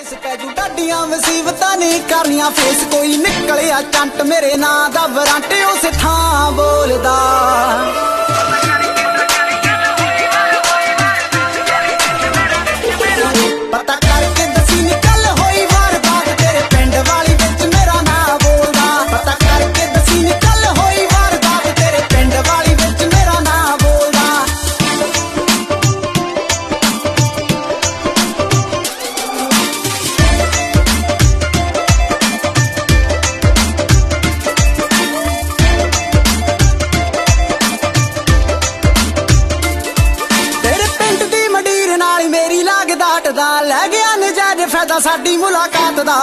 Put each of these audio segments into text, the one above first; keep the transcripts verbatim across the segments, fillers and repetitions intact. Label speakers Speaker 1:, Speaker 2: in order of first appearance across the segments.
Speaker 1: case पैजू डाडियां मुसीबतां नहीं करनियां फेस कोई निकलिया चंट मेरे नां दा वारंट उस थां बोलदा पता करके दसी निकल होई वारदात तेरे पिंड वाली विच मेरा नां बोलदा पता करके दसी निकल होई वारदात तेरे पिंड वाली विच मेरा नां बोलदा मेरी लाग डाटदा लै गया नजायज फायदा साडी मुलाकात दा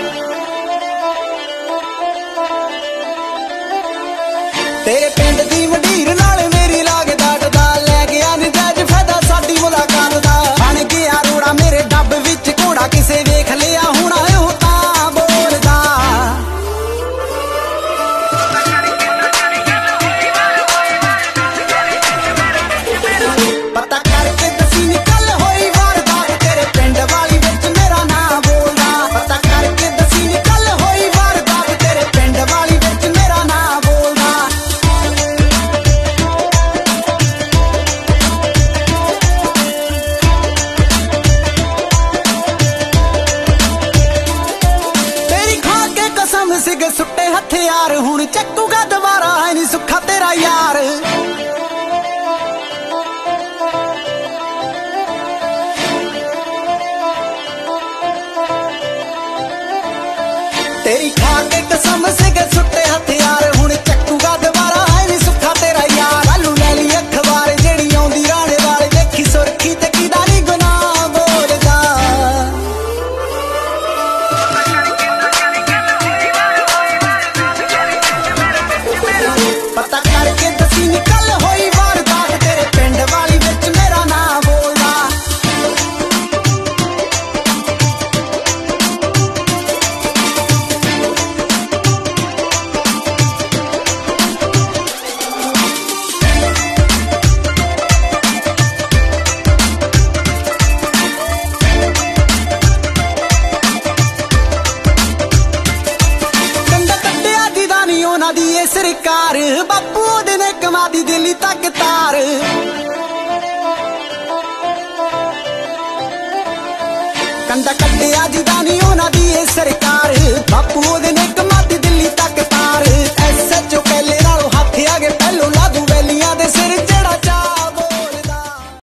Speaker 1: तेरे पिंड दी मंडीर नाल मेरी लाग डाटदा लै गया नजायज फायदा साडी मुलाकात दा बन गया रोड़ा मेरे डब विच घोड़ा किसे वेख लिया हुणा ओह तां बोलदा पता करके दसी निकल सिगे सुट्टे हथियार हुण चक्कूगा दोबारा है नी सुखा तेरा यार तेरी खा के कसम सिगे सुट्टे हथियार हुण चक्कूगा दोबारा है नी सुखा तेरा यार आलू ले ली अखबार जेड़ी आउंदी राणे वाले देखी सुरखी ते किदा नी गुनाह बोलदा पता करके दसी निकल होई वारदात तेरे पिंड वाली विच मेरा नां बोलदा कंडा कट्टिया दी दानी उन्हां दी ए सरकार बापू ओहदे ने कमा दी दिल्ली तक तार कंडा कट्टिया दी दानी उन्हां दी ए सरकार बापू ओहदे